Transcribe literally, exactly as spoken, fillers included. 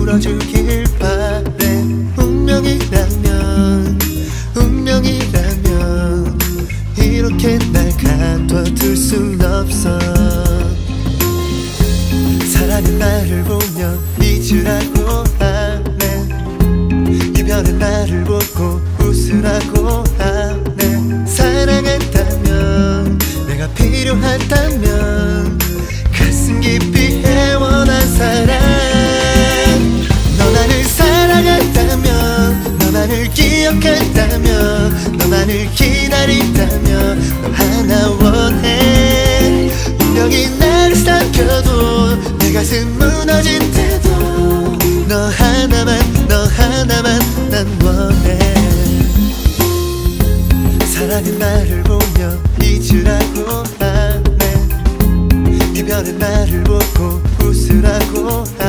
풀어주길 바래. 운명이라면 운명이라면 이렇게 날 가둬둘 순 없어. 사랑은 나를 보며 잊으라고 하네. 이별은 나를 보고 웃으라고 하네. 사랑한다면 내가 필요하다면 가슴 깊이 애원한 사랑. 너 나를 사랑한다면, 너 나를 기억한다면, 너 나를 기다린다면 너 하나 원해. 운명이 나를 삼켜도 내 가슴 무너진 때도 너 하나만, 너 하나만 난 원해. 사랑은 나를 보며 잊으라고 하네. 이별은 나를 보고 웃으라고